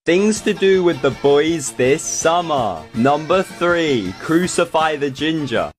Things to do with the boys this summer. Number 3, crucify the ginger.